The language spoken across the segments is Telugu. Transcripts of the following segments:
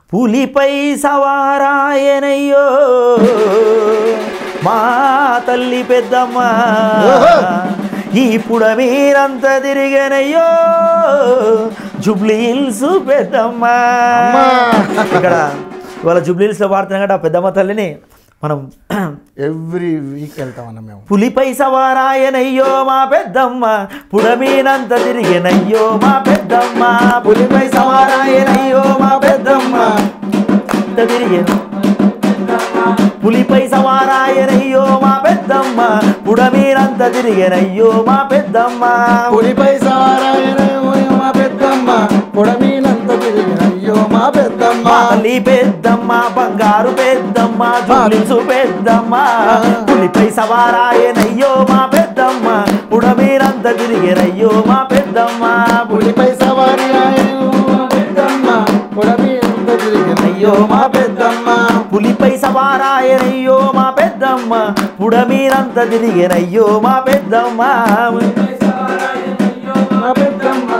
పులిపై సవారాయనయ్యో మా తల్లి పెద్దమ్మ ఈ పుడమీరంత తిరిగనయ్యో జూబ్లీ హిల్స్ పెద్దమ్మ. ఇక్కడ ఇవాళ జూబ్లీ హిల్స్లో పాడుతున్నాం కదా పెద్దమ్మ తల్లిని మనం ఎవ్రీ వీక్ వెళ్తామన్నా మేము. పులిపై సవారాయనయ్యో మా పెద్దమ్మ పుడమీనంత తిరిగనయ్యో మా పెద్దమ్మ పులిపై సవారాయనయ్యో మా పెద్దమ్మ తిరిగను పులిపై సవారాయనయ్యో మా పెద్దమ్మ పుడమీనంత తిరిగనయ్యో మా పెద్దమ్మ పులిపై సవారాయనయ్యో మా పెద్దమ్మ పుడమీనంత తిరిగనయ్యో మా పెద్దమ్మ. తల్లి పెద్దమ్మ బంగారు పెద్దమ్మ జూబ్లీసు పెద్దమ్మ పులిపై సవారాయనయ్యో మా పెద్దమ్మ పుడమీనంత తిరిగనయ్యో మా పెద్దమ్మ పులిపై సవారాయనయ్యో మా పెద్దమ్మ పుడమీనంత తిరిగనయ్యో మా పెద్దమ్మ. పులిపై సవారాయనయ్యో మా పెద్దమ్మ పుడమీనంత తిరిగనయ్యో మా పెద్దమ్మ మా పెద్దమ్మ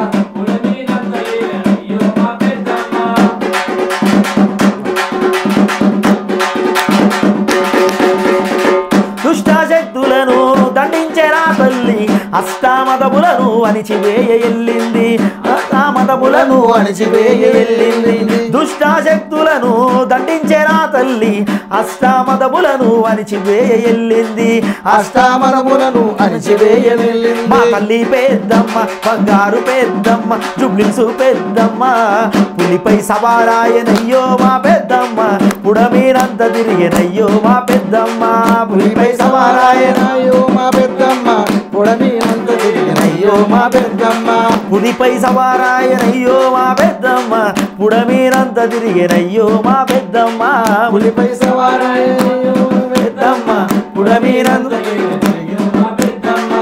దుష్టశక్తులను దండించెరా తల్లి అష్టామదములను అణిచివేయ ఎల్లింది అష్టామదములను అణిచివేయ ఎల్లింది దుష్టశక్తులను దండించెరా తల్లి అష్టామదములను అణిచివేయ ఎల్లింది అష్టామదములను అణిచివేయ ఎల్లింది. మా తల్లి పెద్దమ్మ బంగారు పెద్దమ్మ జూబ్లీసు పెద్దమ్మ పులిపై సవారాయనయ్యో మా పెద్దమ్మ పుడమీనంత తిరిగనయ్యో మా పెద్దమ్మ పులిపై సవారాయనయ్యో మా పెద్దమ్మ పుడమీనంత తిరిగనయ్యో మా పెద్దమ్మ. పులిపై సవారాయనయ్యో మా పెద్దమ్మ పుడమీనంత తిరిగనయ్యో మా పెద్దమ్మ పులిపై సవారాయనయ్యో మా పెద్దమ్మ పుడమీనంత తిరిగనయ్యో మా పెద్దమ్మ.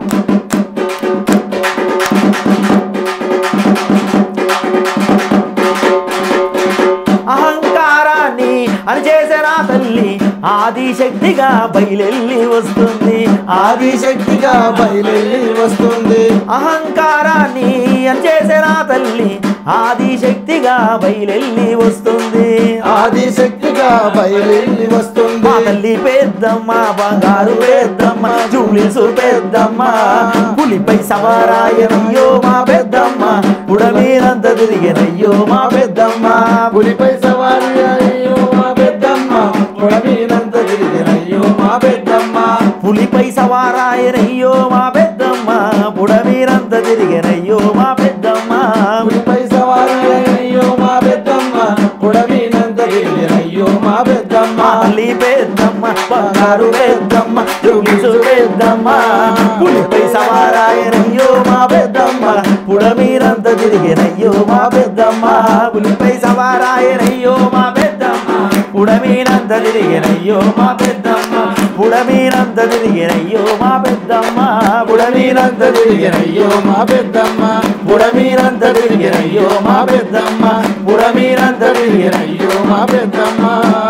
అహంకారాన్ని అణిచేసరా తల్లి ఆదిశక్తిగా బయలెల్లి వస్తుంది ఆదిశక్తిగా బయలెల్లి వస్తుంది. అహంకారాన్ని అణిచేసరా తల్లి ఆదిశక్తిగా బయలెల్లి వస్తుంది ఆదిశక్తిగా బయలెల్లి వస్తుంది. మా తల్లి పెద్దమ్మ బంగారు పెద్దమ్మ జూబ్లీసు పెద్దమ్మ పులిపై సవారాయనయ్యో మా పెద్దమ్మ పుడమీనంత తిరిగనయ్యో మా పెద్దమ్మ పులిపై సవారాయనయ్యో మా పెద్దమ్మ పుడమీనంత తిరిగనయ్యో మా పెద్దమ్మ. పులిపై సవారాయనయ్యో మా పెద్దమ్మ పుడమీనంత తిరిగనయ్యో మా పెద్దమ్మ పులిపై సవారాయనయ్యో మా పెద్దమ్మ పుడమీనంత తిరిగనయ్యో మా పెద్దమ్మ. తల్లి పెద్దమ్మ బంగారు పెద్దమ్మ జూబ్లీసు పెద్దమ్మ పులిపై సవారాయనయ్యో మా పెద్దమ్మ పుడమీనంత తిరిగనయ్యో మా పెద్దమ్మ పులిపై సవారాయనయ్యో మా పెద్దమ్మ పుడమీనంత తిరిగనయ్యో మా పెద్దమ్మ పుడమీనంత తిరిగనయ్యో మా పెద్దమ్మ పుడమీనంత తిరిగనయ్యో మా పెద్దమ్మ పుడమీనంత తిరిగనయ్యో మా పెద్దమ్మ పుడమీనంత తిరిగనయ్యో మా పెద్దమ్మ.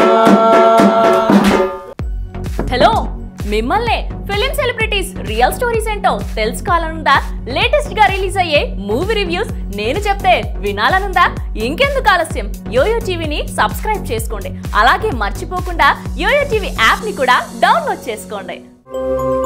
హలో మిమ్మల్ని ఫిలిం సెలబ్రిటీస్ రియల్ స్టోరీస్ ఏంటో తెలుసుకోవాలనుందా? లేటెస్ట్ గా రిలీజ్ అయ్యే మూవీ రివ్యూస్ నేను చెప్తే వినాలనుందా? ఇంకెందుకు ఆలస్యం, యోయో టీవీని సబ్స్క్రైబ్ చేసుకోండి. అలాగే మర్చిపోకుండా యోయో టీవీ యాప్ ని కూడా డౌన్లోడ్ చేసుకోండి.